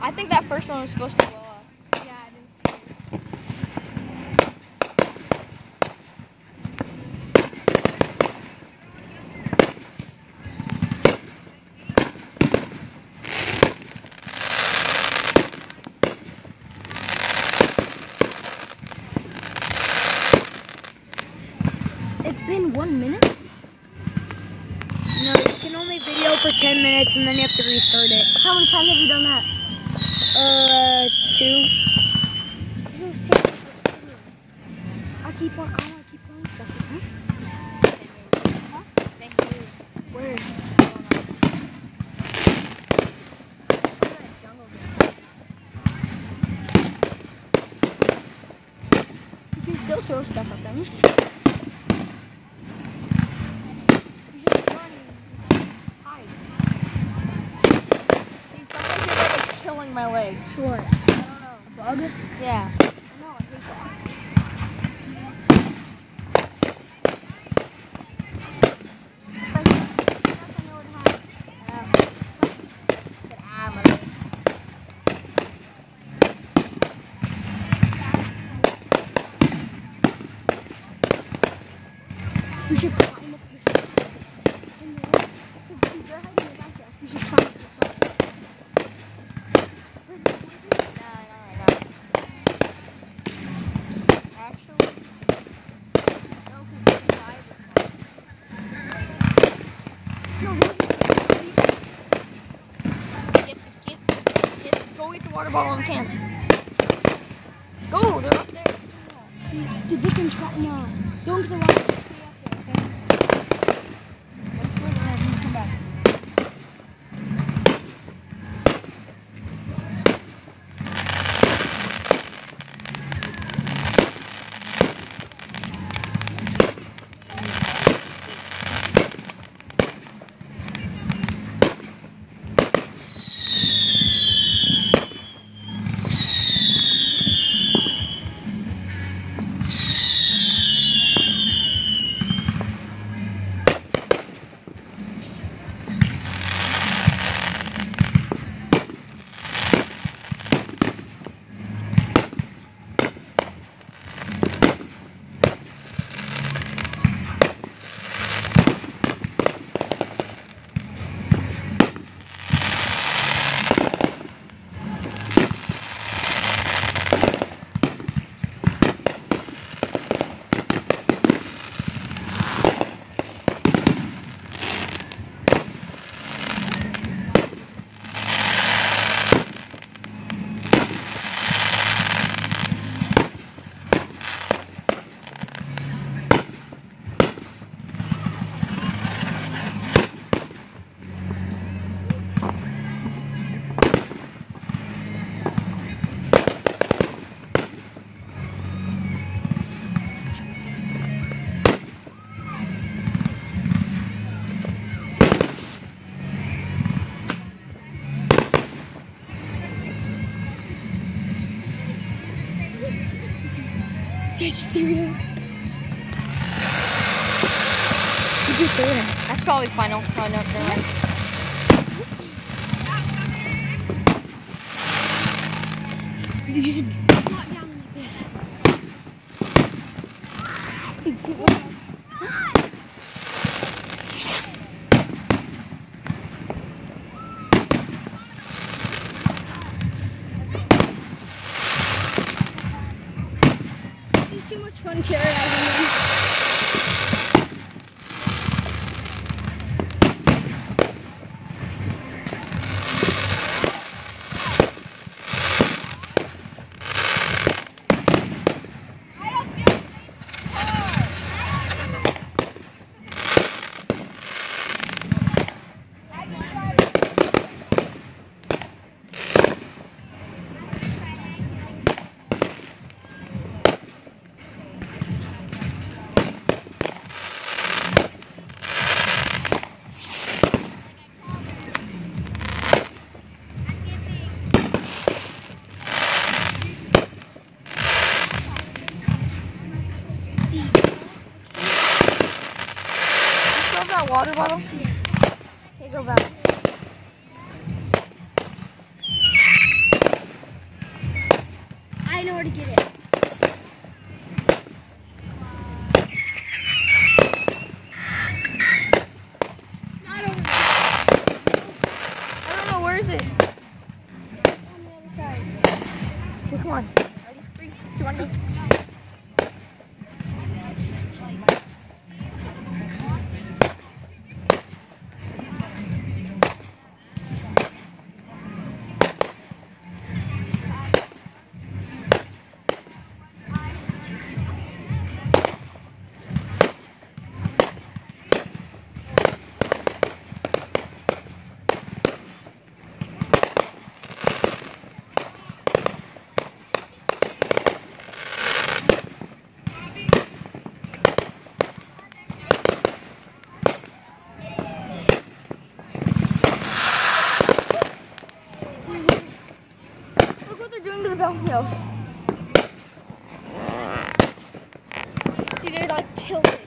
I think that first one was supposed to blow up. Yeah, I didn't see it. It's been 1 minute? No, you can only video for 10 minutes and then you have to restart it. How many times have you done that? 2. This is taking forever. I want to keep throwing stuff at them. Huh? Thank you. Where? You can still throw stuff at them. You just run and hide. Dude, something feels like it's killing my leg. What? I don't know. Bug? Yeah. No, I hate that. Said, my leg. We should climb up this side. Because you're hiding in the back. We should climb up this side. Actually, no, because we died this time. No, Go eat the water bottle and cans. Go, they're up there. dude, they can try. No, don't get the water. Stay up there, okay? Let's go ahead and come back. Just threw it. Did you throw it? That's probably final. Oh, no, never mind. Dude, you should squat down like this. Dude, keep it. This is too much fun terrorizing them. That water bottle? Okay, go back. to get it. Not over there. I don't know, where is it? It's on the other side. Okay, come on. Ready? 3, 2, 1, go. Look what they're doing to the bouncy house. See, they're like tilted.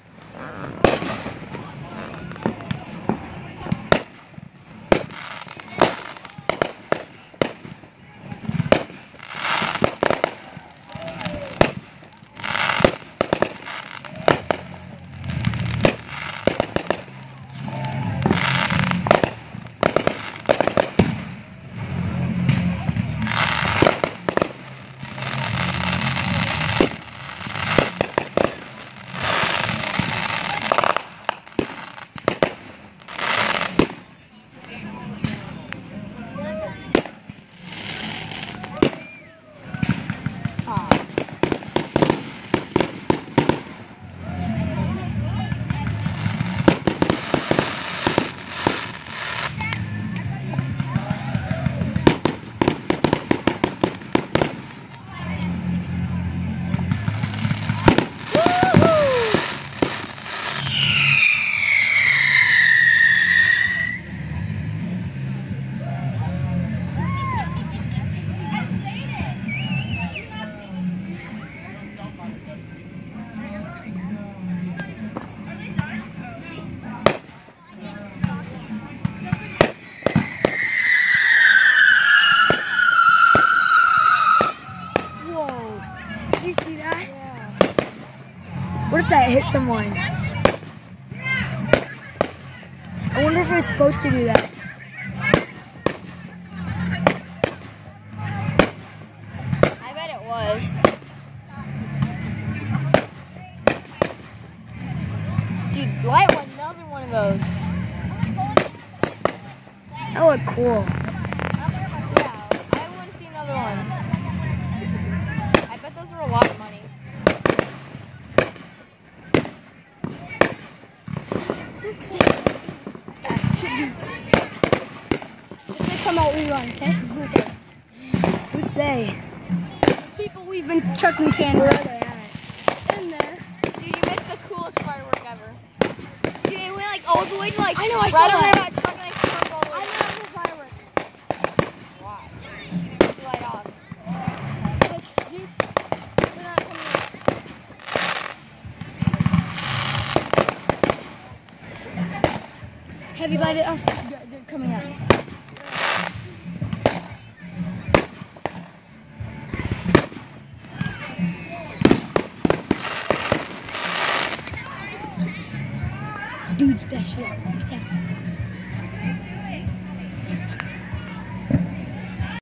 What if that hit someone? I wonder if it's supposed to do that. I bet it was. Dude, light one, another one of those. That looked cool. Yeah, I want to see another one. I bet those were a lot of money. Come out, we run, okay? Okay. Who'd say? People we've been chucking cans Where are at. they at? In there. Dude, you missed the coolest firework ever. Dude, it went like all the way to like I know, I right saw over that. there, but truck like turned all the way. I love the firework. Why? It's light off. Like, dude, they're not coming out. Have you light it off?